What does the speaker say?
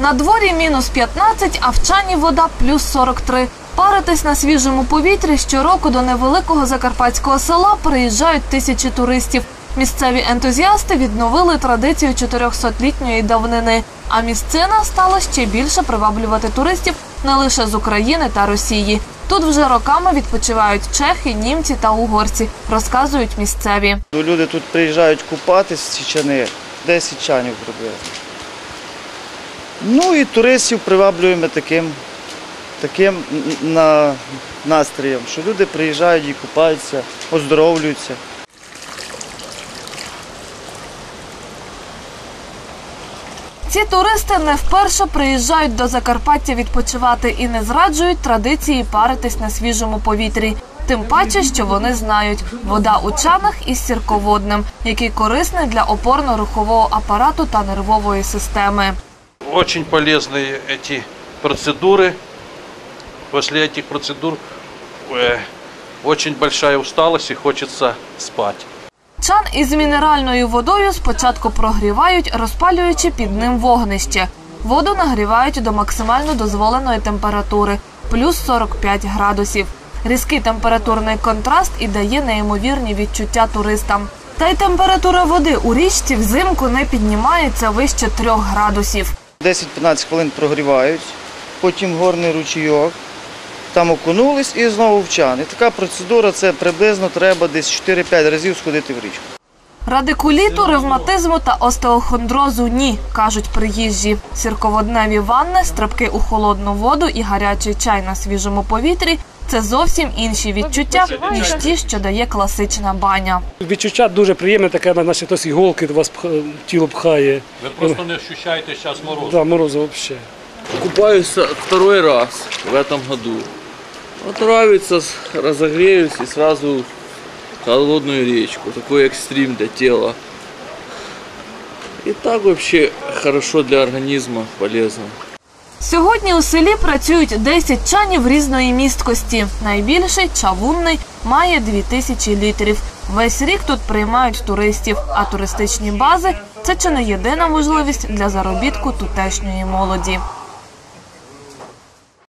На дворі мінус 15, а в чані вода плюс 43. Паритись на свіжому повітрі щороку до невеликого закарпатського села приїжджають тисячі туристів. Місцеві ентузіасти відновили традицію 400-літньої давнини. А місцина стала ще більше приваблювати туристів не лише з України та Росії. Тут вже роками відпочивають чехи, німці та угорці, розказують місцеві. Люди тут приїжджають купатись в ці чани, 10 чанів приблизно. Ну і туристів приваблюємо таким настроєм, що люди приїжджають і купаються, оздоровлюються. Ці туристи не вперше приїжджають до Закарпаття відпочивати і не зраджують традиції паритись на свіжому повітрі. Тим паче, що вони знають – вода у чанах із сірководним, який корисний для опорно-рухового апарату та нервової системи. Очень полезны эти процедуры. После этих процедур очень большая усталость и хочется спать. Чан із мінеральною водою спочатку прогрівають, розпалюючи під ним вогнище. Воду нагрівають до максимально дозволеної температури – плюс 45 градусів. Різкий температурний контраст і дає неймовірні відчуття туристам. Та й температура води у річці взимку не піднімається вище 3 градусів. 10-15 хвилин прогрівають, потім горний ручійок, там окунулись і знову в чан. І така процедура, це приблизно треба десь 4-5 разів сходити в річку. Радикуліту, ревматизму та остеохондрозу – ні, кажуть приїжджі. Сірководневі ванни, стрибки у холодну воду і гарячий чай на свіжому повітрі – це зовсім інші відчуття, ніж ті, що дає класична баня. Відчуття дуже приємне, таке, наче хтось іголки до вас тіло пхає. Ви просто не відчуваєте зараз морозу? Так, морозу взагалі. Купаюсь второй раз в этом году. Вот нравится, разогреюсь и сразу в холодную речку. Такой экстрим для тела. И так вообще хорошо для организма, полезно. Сьогодні у селі працюють 10 чанів різної місткості. Найбільший, чавунний, має 2000 літрів. Весь рік тут приймають туристів, а туристичні бази – це чи не єдина можливість для заробітку тутешньої молоді.